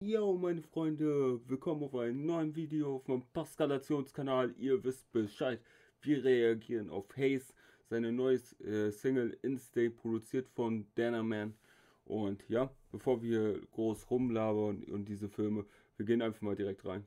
Yo meine Freunde, willkommen auf einem neuen Video auf meinem Paskalationskanal. Ihr wisst Bescheid, wir reagieren auf Haze, seine neue Single Instinct, produziert von Danaman. Und ja, bevor wir groß rumlabern und diese Filme, wir gehen einfach mal direkt rein.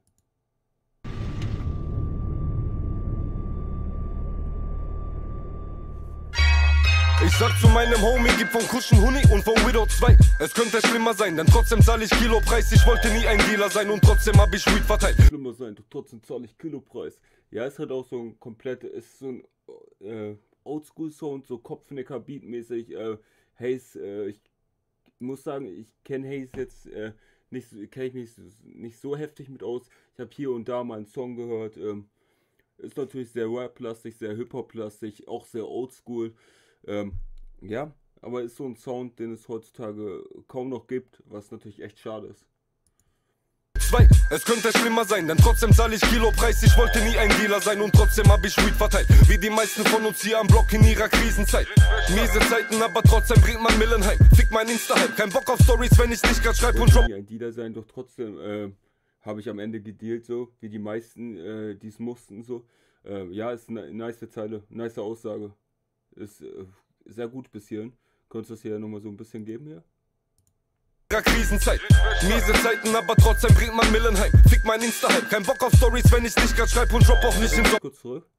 Ich sag zu meinem Homie, gib von Kuschen Honig und von Widow 2. Es könnte schlimmer sein, denn trotzdem zahl ich Kilopreis. Ich wollte nie ein Dealer sein und trotzdem hab ich Weed verteilt. Schlimmer sein, trotzdem zahl ich Kilopreis. Ja, es hat auch so ein ist so ein Oldschool-Sound, so Kopfnicker-Beat-mäßig. Haze, ich muss sagen, ich kenne Haze jetzt kenne ich mich nicht so heftig mit aus. Ich habe hier und da mal einen Song gehört. Ist natürlich sehr Rap-lastig, sehr Hip-Hop-lastig, auch sehr Oldschool. Ja, aber ist so ein Sound, den es heutzutage kaum noch gibt, was natürlich echt schade ist. 2. Es könnte schlimmer sein, denn trotzdem zahl ich Kilopreis. Ich wollte nie ein Dealer sein und trotzdem hab ich Weed verteilt. Wie die meisten von uns hier am Block in ihrer Krisenzeit. Miese Zeiten, aber trotzdem bringt man Millen heim. Fick mein Insta-Hype, kein Bock auf Stories, wenn ich nicht grad schreib und drop. Nie ein Dealer sein, doch trotzdem habe ich am Ende gedealt, so wie die meisten, die es mussten, so. Ja, ist eine nice Zeile, nice Aussage. Ist sehr gut bis hierhin. Könntest du das hier nochmal so ein bisschen geben hier? Krisenzeit, miese Zeiten, aber trotzdem bringt man Millen heim. Fick mein Insta-Hype, kein Bock auf Stories, wenn ich nicht grad schreib und drop auch nicht im Job. Kurz zurück.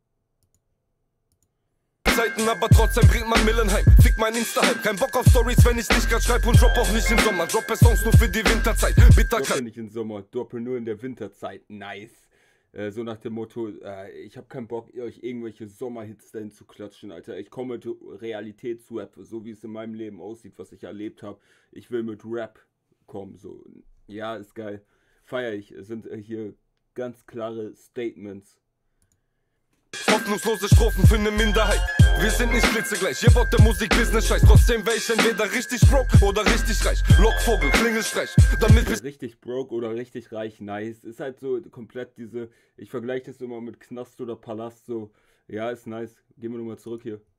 Zeiten, aber trotzdem bringt man Millen heim. Fick mein Insta-Hype, kein Bock auf Stories, wenn ich nicht grad schreib und drop auch nicht im Sommer. Droppe Songs nur für die Winterzeit, bitterkalt. Droppe nicht im Sommer, droppe nur in der Winterzeit, nice. So nach dem Motto, ich habe keinen Bock, euch irgendwelche Sommerhits dahin zu klatschen, Alter. Ich komme mit Realitätsrap, so wie es in meinem Leben aussieht, was ich erlebt habe. Ich will mit Rap kommen, so. Ja, ist geil. Feier ich. Es sind hier ganz klare Statements. Hoffnungslose Strophen für eine Minderheit. Wir sind nicht blitzegleich, ihr baut der Musik-Business scheiß. Trotzdem wär ich entweder richtig broke oder richtig reich. Lockvogel, Klingelstreich, damit wir richtig broke oder richtig reich, nice. Ist halt so komplett diese, ich vergleiche das immer mit Knast oder Palast, so. Ja, ist nice. Gehen wir nochmal zurück hier.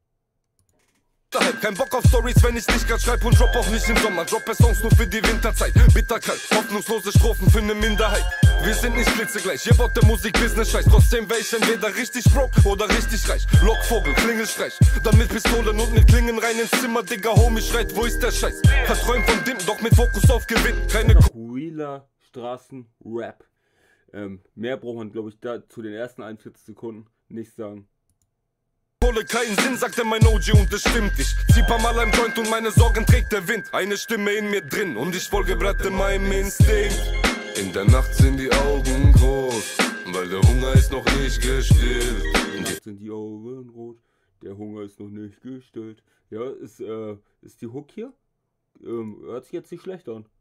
Kein Bock auf Stories, wenn ich nicht grad schreib und drop auch nicht im Sommer. Droppe Songs nur für die Winterzeit, bitterkalt. Hoffnungslose Strophen für eine Minderheit. Wir sind nicht blitzegleich, ihr baut der Musik-Business scheiß. Trotzdem wär ich entweder richtig broke oder richtig reich. Lockvogel, Klingelstreich, dann mit Pistolen und mit Klingen rein ins Zimmer. Digga, Homie schreit, wo ist der Scheiß? Verträumt von Dim, doch mit Fokus auf Gewinn. Keine Realer Straßen-Rap. Mehr braucht man, glaube ich, da zu den ersten 41 Sekunden nicht sagen. Kohle, keinen Sinn, sagte mein OG und es stimmt. Ich zieh paar Mal ein Joint und meine Sorgen trägt der Wind. Eine Stimme in mir drin und ich folge Bratte meinem Instinkt. In der Nacht sind die Augen groß, weil der Hunger ist noch nicht gestillt. In der Nacht sind die Augen rot, der Hunger ist noch nicht gestillt. Ja, ist die Hook hier? Hört sich jetzt nicht schlecht an.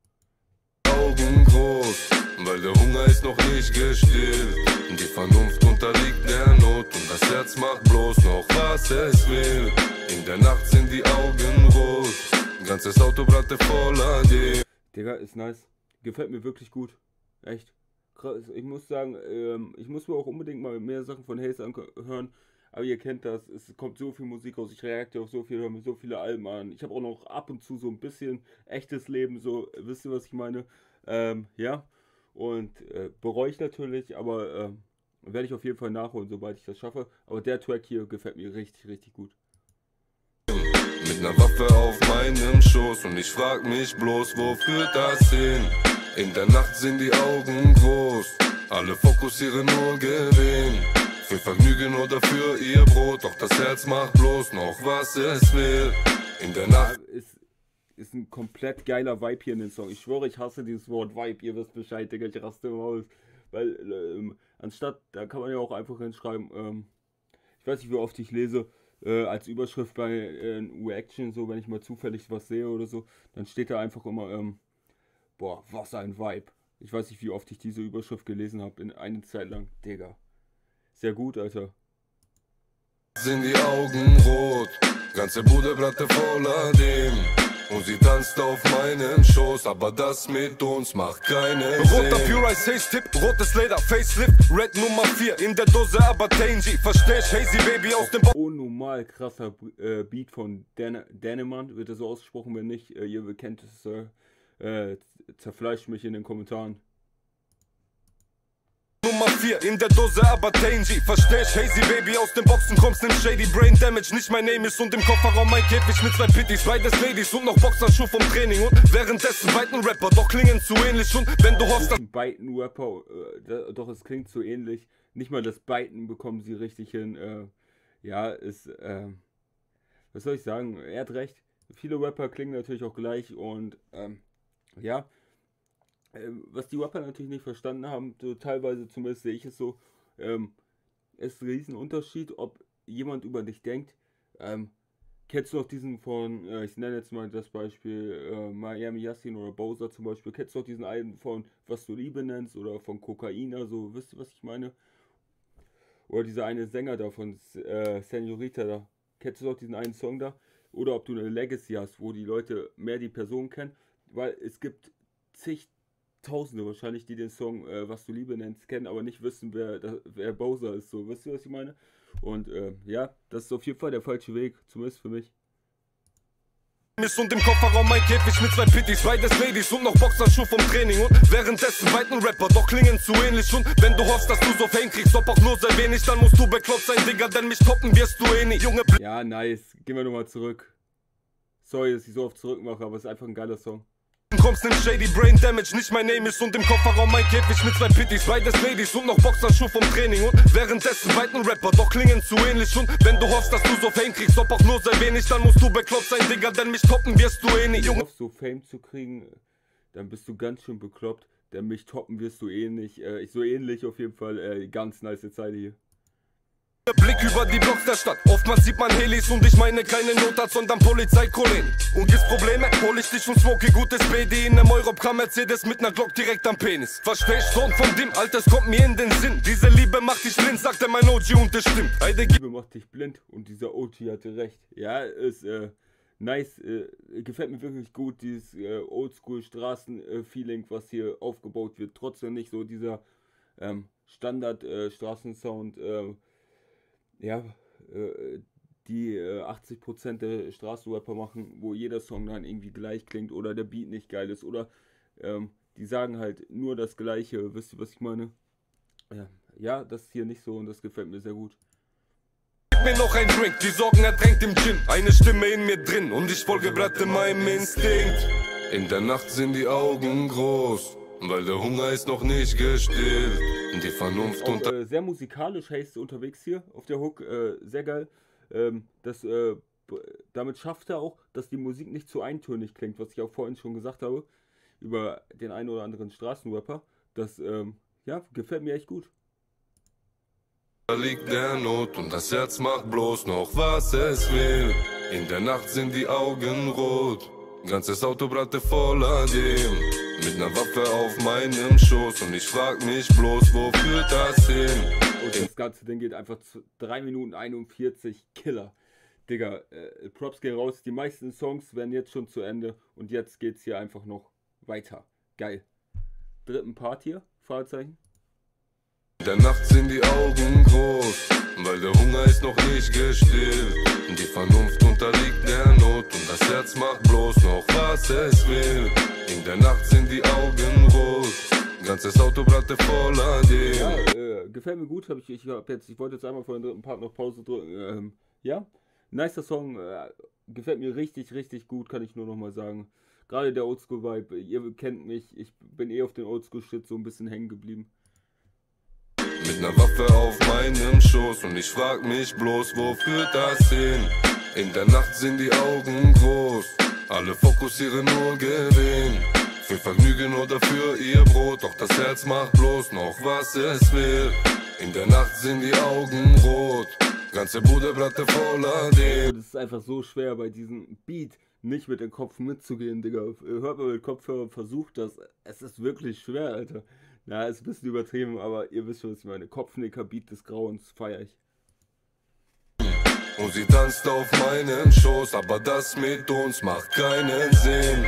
Augen groß, weil der Hunger ist noch nicht gestillt. Die Vernunft unterliegt der Not und das Herz macht bloß noch, was es will. In der Nacht sind die Augen rot, ganzes Auto brannte voller Gier. Digga, ist nice. Gefällt mir wirklich gut. Echt. Krass. Ich muss sagen, ich muss mir auch unbedingt mal mehr Sachen von Haze anhören. Aber ihr kennt das, es kommt so viel Musik raus, ich reagiere auf so viel, höre mir so viele Alben an. Ich habe auch noch ab und zu so ein bisschen echtes Leben, so, wisst ihr, was ich meine? Ja, und bereue ich natürlich, aber werde ich auf jeden Fall nachholen, sobald ich das schaffe. Aber der Track hier gefällt mir richtig, richtig gut. Mit einer Waffe auf meinem Schoß und ich frag mich bloß, wo führt das hin? In der Nacht sind die Augen groß, alle fokussieren nur Gewinn. Für Vergnügen oder für ihr Brot, doch das Herz macht bloß noch, was es will. In der Nacht ist ein komplett geiler Vibe hier in den Song. Ich schwöre, ich hasse dieses Wort Vibe, ihr wisst Bescheid, Digga, ich raste immer aus. Weil, anstatt, da kann man ja auch einfach hinschreiben, ich weiß nicht, wie oft ich lese, als Überschrift bei Reaction, so, wenn ich mal zufällig was sehe oder so, dann steht da einfach immer, boah, was ein Vibe. Ich weiß nicht, wie oft ich diese Überschrift gelesen habe, in eine Zeit lang, Digga. Sehr gut, Alter. Sind die Augen rot, ganze Bude brannte voller dem. Und sie tanzt auf meinem Schoß, aber das mit uns macht keinen Sinn. Roter Pure Ice Haze Tip, rotes Leder, Facelift, Red Nummer 4, in der Dose aber Tangy. Versteh ich, Hazy Baby aus dem Unnormal krasser Beat von Danaman, wird er so ausgesprochen, wenn nicht, ihr kennt es, zerfleischt mich in den Kommentaren. Nummer 4 in der Dose, aber Tangy. Versteh ich, Hazy Baby, aus den Boxen kommst, nimm Shady. Brain Damage, nicht mein Name ist und im Kofferraum mein Käfig mit 2 Pitties. Beides Ladies und noch Boxerschuh vom Training. Und währenddessen beiden Rapper, doch klingen zu ähnlich. Und wenn du hoffst, dass beiden Rapper, doch es klingt zu ähnlich. Nicht mal das Beiten bekommen sie richtig hin. Ja, ist, was soll ich sagen? Er hat recht. Viele Rapper klingen natürlich auch gleich und, ja. Was die Rapper natürlich nicht verstanden haben, so teilweise zumindest sehe ich es so, ist ein Riesenunterschied, ob jemand über dich denkt. Kennst du noch diesen von, ich nenne jetzt mal das Beispiel, Miami Yassin oder Bowser zum Beispiel, kennst du noch diesen einen von Was du Liebe nennst oder von Kokain, also wisst ihr, was ich meine? Oder dieser eine Sänger da von Senorita da, kennst du noch diesen einen Song da? Oder ob du eine Legacy hast, wo die Leute mehr die Person kennen, weil es gibt Tausende wahrscheinlich, die den Song Was du Liebe nennst, kennen, aber nicht wissen, wer Bowser ist. So, wisst ihr, was ich meine? Und ja, das ist auf jeden Fall der falsche Weg, zumindest für mich. und im Kofferraum mein Käfig mit 2 Pitties, beides Ladies und noch Boxerschuh vom Training. Und währenddessen beiden Rapper, doch klingen zu ähnlich. Und wenn du hoffst, dass du so Fame kriegst, ob auch nur sehr wenig, dann musst du bekloppt sein, Digga, denn mich toppen wirst du eh nicht, Junge. Ja, nice. Gehen wir nochmal zurück. Sorry, dass ich so oft zurückmache, aber es ist einfach ein geiler Song. Kommst, nimm Shady, Brain Damage, nicht mein Name ist und im Kofferraum mein Käfig mit 2 Pitties, beides Ladies und noch Boxerschuh vom Training. Und währenddessen beiden Rapper, doch klingen zu ähnlich. Und wenn du hoffst, dass du so Fame kriegst, ob auch nur sehr wenig, dann musst du bekloppt sein, Digga, denn mich toppen wirst du eh nicht, Junge. Wenn du hoffst, so Fame zu kriegen, dann bist du ganz schön bekloppt, denn mich toppen wirst du eh nicht. So ähnlich auf jeden Fall, ganz nice Zeile hier. Blick über die Blocks der Stadt, oftmals sieht man Helis und ich meine keine Notarzt, sondern Polizeikollegen. Und gibt's Probleme, hol ich dich und smoke gutes BD in nem Europcar Mercedes mit ner Glock direkt am Penis. Verstehst, Sohn von dem Altes kommt mir in den Sinn. Diese Liebe macht dich blind, sagte mein OG und das stimmt. Liebe macht dich blind und dieser OG hatte recht. Ja, ist nice, gefällt mir wirklich gut, dieses Oldschool Straßen-Feeling, was hier aufgebaut wird. Trotzdem nicht so dieser Standard Straßensound, ja, die 80% der Straßenrapper machen, wo jeder Song dann irgendwie gleich klingt oder der Beat nicht geil ist oder die sagen halt nur das Gleiche, wisst ihr, was ich meine? Ja, das ist hier nicht so und das gefällt mir sehr gut. Gib mir noch ein Drink, die Sorgen ertränkt im Gin, eine Stimme in mir drin und ich folge gerade meinem Instinkt. In der Nacht sind die Augen groß, weil der Hunger ist noch nicht gestillt. Die Vernunft und sehr musikalisch heißt unterwegs hier auf der Hook, sehr geil. Damit schafft er auch, dass die Musik nicht zu eintönig klingt, was ich auch vorhin schon gesagt habe über den einen oder anderen Straßenrapper. Das ja, gefällt mir echt gut. Da liegt der Not und das Herz macht bloß noch, was es will. In der Nacht sind die Augen rot, ganzes Auto bratte voller dem. Mit ner Waffe auf meinem Schoß und ich frag mich bloß, wo führt das hin? Und das ganze Ding geht einfach zu 3 Minuten 41, Killer. Digga, Props gehen raus, die meisten Songs werden jetzt schon zu Ende und jetzt geht's hier einfach noch weiter. Geil. Dritten Part hier, Fragezeichen. In der Nacht sind die Augen groß, weil der Hunger ist noch nicht gestillt. Die Vernunft unterliegt der Not und das Herz macht bloß noch, was es will. In der Nacht sind die Augen rot, ganzes Auto bratte voller dem. Ja, gefällt mir gut, ich wollte jetzt einmal vor dem dritten Part noch Pause drücken. Ja, nicer Song, gefällt mir richtig, richtig gut, kann ich nur noch mal sagen. Gerade der Oldschool-Vibe, ihr kennt mich, ich bin auf den Oldschool-Shit so ein bisschen hängen geblieben. Mit ner Waffe auf meinem Schoß und ich frag mich bloß, wo führt das hin? In der Nacht sind die Augen groß, alle fokussieren nur Gewinn. Für Vergnügen oder für ihr Brot, doch das Herz macht bloß noch, was es will. In der Nacht sind die Augen rot, ganze Bude bratte voller dem. Das ist einfach so schwer bei diesem Beat nicht mit dem Kopf mitzugehen, Digga. Hört mal mit Kopfhörer, versucht das. Es ist wirklich schwer, Alter. Na, ist ein bisschen übertrieben, aber ihr wisst schon, was ich meine. Kopfnicker-Beat des Grauens feier ich. Und sie tanzt auf meinem Schoß, aber das mit uns macht keinen Sinn.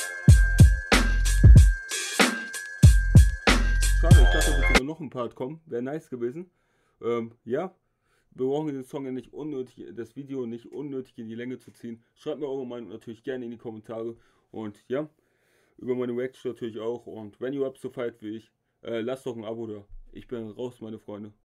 Schade, ich dachte, da würde noch ein Part kommen. Wäre nice gewesen. Ja, wir brauchen den Song ja nicht unnötig, das Video nicht unnötig in die Länge zu ziehen. Schreibt mir eure Meinung natürlich gerne in die Kommentare. Und ja, über meine Reaction natürlich auch. Und wenn ihr habt so feiert wie ich, lasst doch ein Abo da. Ich bin raus, meine Freunde.